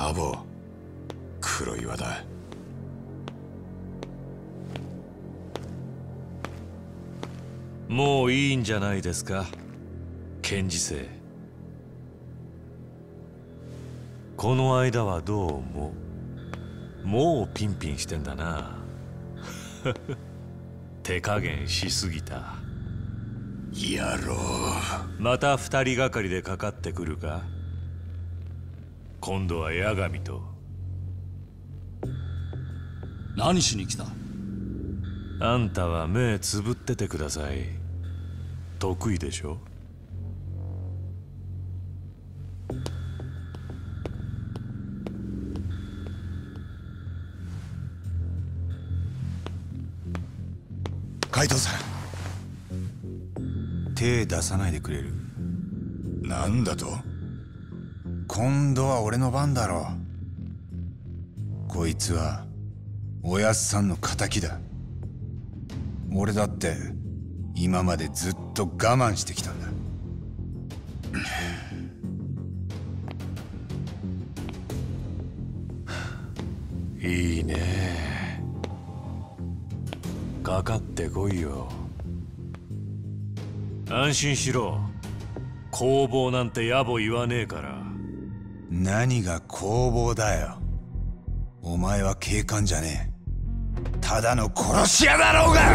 タボ、黒岩だ。 もういいんじゃないですか、検事正。この間はどうも。もうピンピンしてんだな。手加減しすぎた。 野郎。 また二人がかりでかかってくるか。今度は八神と。 何しに来た？ あんたは目つぶっててください。得意でしょ。 海藤さん、 手出さないでくれる？ なんだと？ 今度は俺の番だろう。こいつはおやっさんの敵だ。俺だって今までずっと我慢してきたんだ。 いいね。かかってこいよ。安心しろ。攻防なんて野暮言わねえから。 何が攻防だよ。お前は警官じゃねえ。ただの殺し屋だろうが。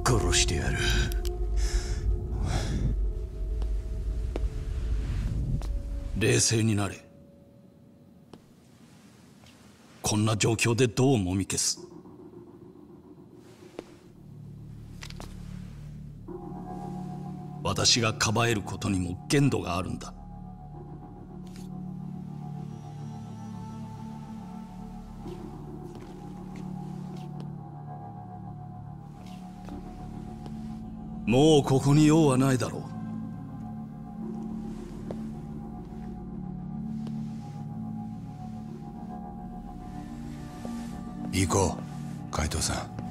殺してやる。 冷静になれ。こんな状況でどうもみ消す？私がかばえることにも限度があるんだ。もうここに用はないだろう。 行こう、海藤さん。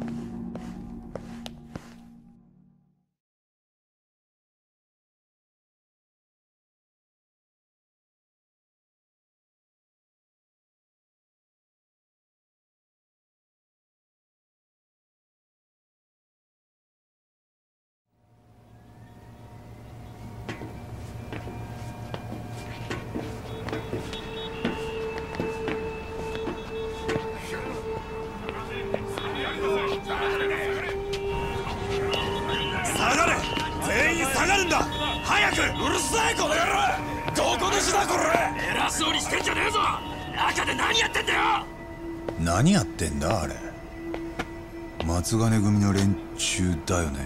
下がれ！全員下がるんだ！早く！うるさいこの野郎！どこ主だこれ！偉そうにしてんじゃねえぞ！中で何やってんだよ！ 何やってんだあれ。松金組の連中だよね。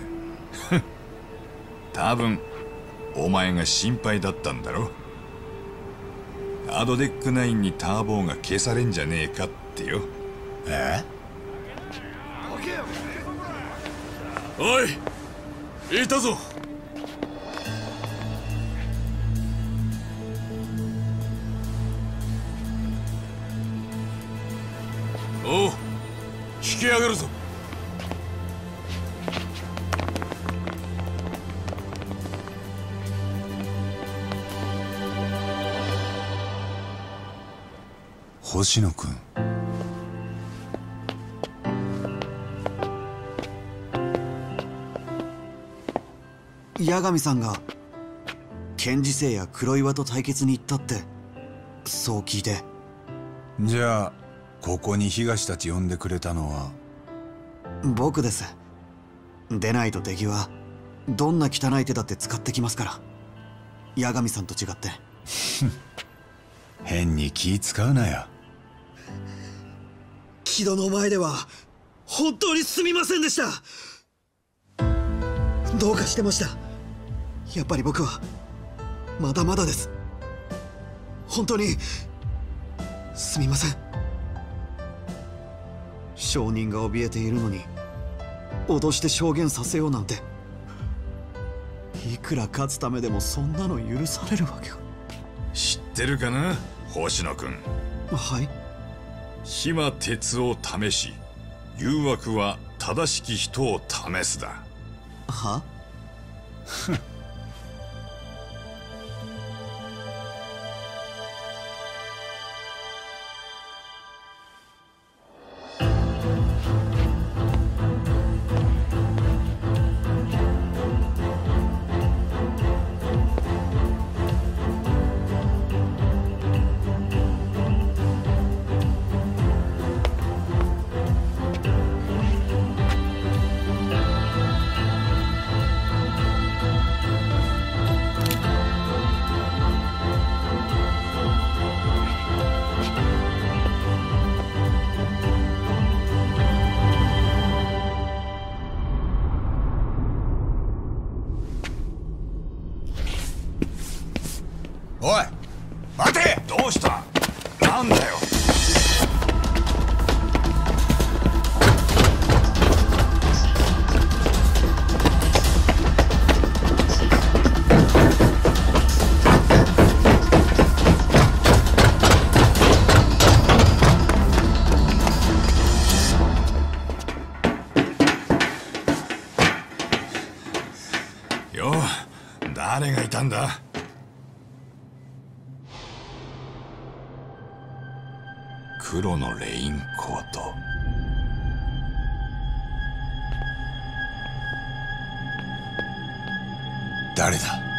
多分お前が心配だったんだろ。アドデック9にターボーが消されんじゃねえかってよ。 え？ おい、いたぞ。おう、引き上げるぞ。 星野君。 八神さんが剣士星や黒岩と対決に行ったってそう聞いて。 じゃあここに東たち呼んでくれたのは？ 僕です。でないと敵はどんな汚い手だって使ってきますから。八神さんと違って。 変に気使うなよ。 木戸の前では本当にすみませんでした。どうかしてました。やっぱり僕はまだまだです。本当にすみません。証人が怯えているのに脅して証言させようなんて。いくら勝つためでもそんなの許されるわけが。 知ってるかな、星野君。 はい。 火は鉄を試し、誘惑は正しき人を試すだ。 は？ おい待て！ どうした？なんだよ。よう、誰がいたんだ？黒のレインコート。 誰だ？